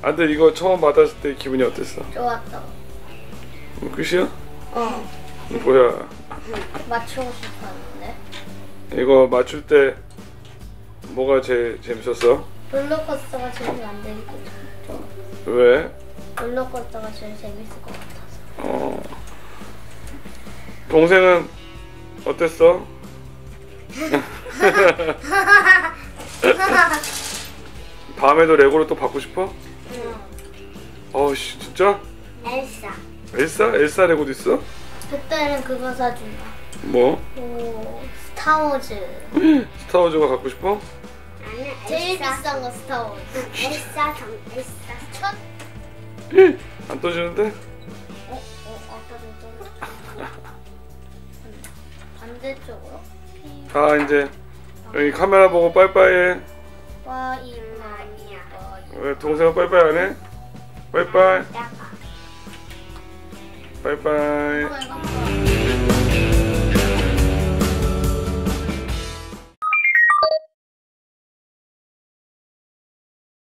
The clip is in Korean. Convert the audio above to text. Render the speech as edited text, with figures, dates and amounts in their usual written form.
아들 이거 처음 받았을 때 기분이 어땠어? 좋았어. 끝이야? 어. 뭐야? 맞추고 싶었는데. 이거 맞출 때 뭐가 제일 재밌었어? 롤러코스터가 제일 만들고 좋아. 왜? 롤러코스터가 제일 재밌을 것 같아서. 동생은 어땠어? 다음에도 레고를 또 받고 싶어? 응. 어씨 진짜? 엘사. 엘사 레고도 있어? 그때는 그거 사준다. 뭐? 오, 스타워즈. 스타워즈가 갖고 싶어? 나는 제일 비싼 거 스타워즈. 엘사 천? 안 떠지는데? 아까 반대쪽으로. 자 이제 여기 카메라 보고 빠이빠이 해. 와 이거 아니야. 왜 동생은 빠이빠이 안 해? 빠이빠이. 빠이빠이. 이거